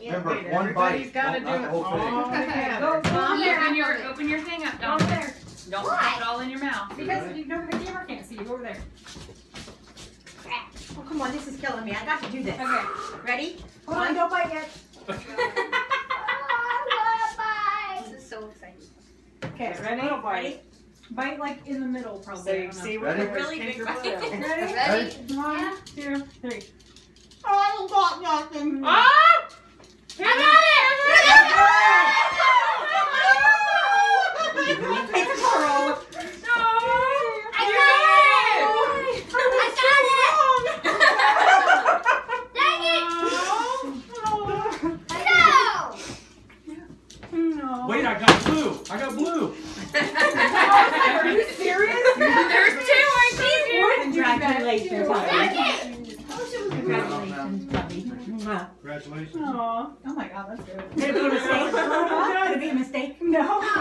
Remember, one bite. Gotta do Not it the whole thing. all together. Open your thing up, Dominic. Don't put it all in your mouth. Because you know the camera can't see you. Go over there. Oh, come on, this is killing me. I got to do this. Okay. Ready? Hold on, don't bite yet. This is so exciting. Okay, ready? Ready? Bite like in the middle, probably. So I you don't know. see Ready? what Really big bite. Ready? Ready? 1, 2, 3. I don't got nothing. Oh! I got it! It's a girl. No! I got it! No. Wait, I got blue. I got blue. Are you serious? There's 2 I told you! Congratulations, Congratulations. Congratulations, puppy. Congratulations. Aw. Oh my god, that's good. Could it be a mistake? Could it be a mistake? No.